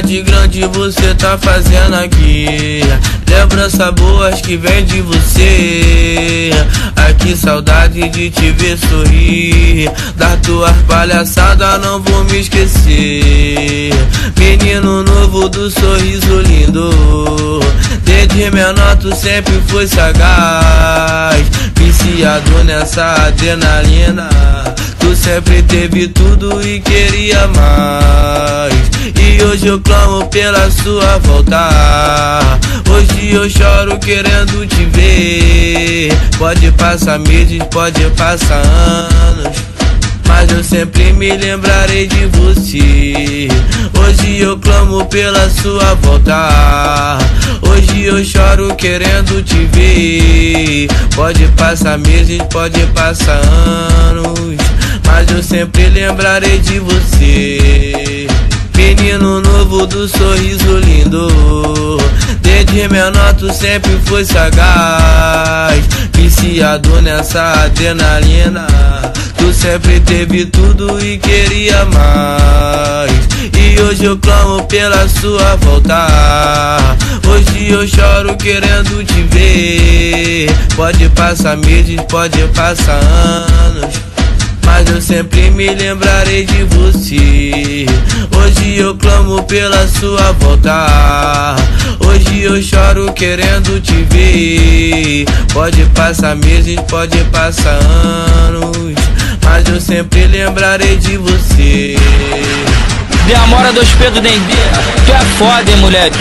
saudade grande você tá fazendo aqui. Lembranças boas que vem de você. Aqui saudade de te ver sorrir. Das tuas palhaçadas não vou me esquecer. Menino novo do sorriso lindo. Desde menor tu sempre foi sagaz. Viciado nessa adrenalina. Tu sempre teve tudo e queria mais. E hoje eu clamo pela sua volta. Hoje eu choro querendo te ver. Pode passar meses, pode passar anos, mas eu sempre me lembrarei de você. Hoje eu clamo pela sua volta. Hoje eu choro querendo te ver. Pode passar meses, pode passar anos, mas eu sempre lembrarei de você. Menino novo do sorriso lindo. Desde menor tu sempre foi sagaz. Viciado nessa adrenalina. Tu sempre teve tudo e queria mais. E hoje eu clamo pela sua volta. Hoje eu choro querendo te ver. Pode passar meses, pode passar anos, mas eu sempre me lembrarei de você. Hoje eu clamo pela sua volta. Hoje eu choro querendo te ver. Pode passar meses, pode passar anos, mas eu sempre lembrarei de você. Demora dos Pedro Dendê, tu é foda, hein, moleque?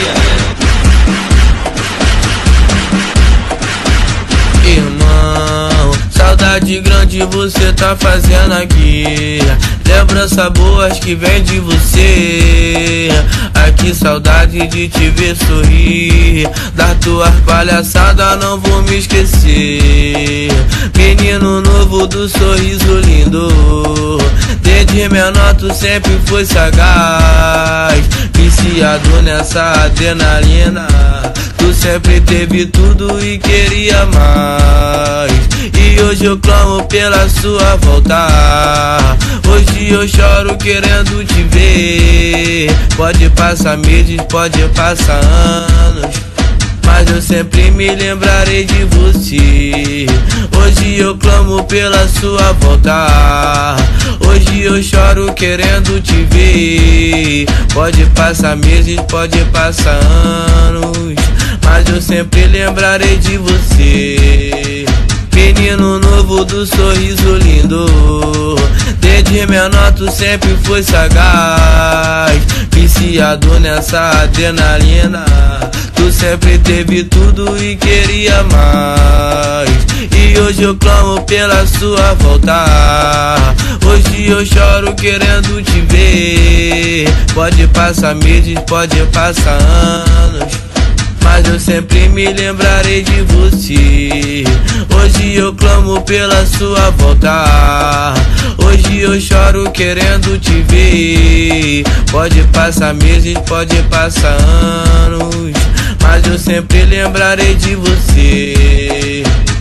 Irmão, saudade grande você tá fazendo aqui. Lembranças boas que vem de você. Aqui saudade de te ver sorrir. Das tuas palhaçadas não vou me esquecer. Menino novo do sorriso lindo. Desde menor tu sempre foi sagaz. Viciado nessa adrenalina. Tu sempre teve tudo e queria mais. E hoje eu clamo pela sua volta. Hoje eu choro querendo te ver. Pode passar meses, pode passar anos, mas eu sempre me lembrarei de você. Hoje eu clamo pela sua volta. Hoje eu choro querendo te ver. Pode passar meses, pode passar anos, mas eu sempre lembrarei de você. Menino novo do sorriso lindo. Desde menor tu sempre foi sagaz. Viciado nessa adrenalina. Tu sempre teve tudo e queria mais. E hoje eu clamo pela sua volta. Hoje eu choro querendo te ver. Pode passar meses, pode passar anos, mas eu sempre me lembrarei de você. Hoje eu clamo pela sua volta. Hoje eu choro querendo te ver. Pode passar meses, pode passar anos, mas eu sempre lembrarei de você.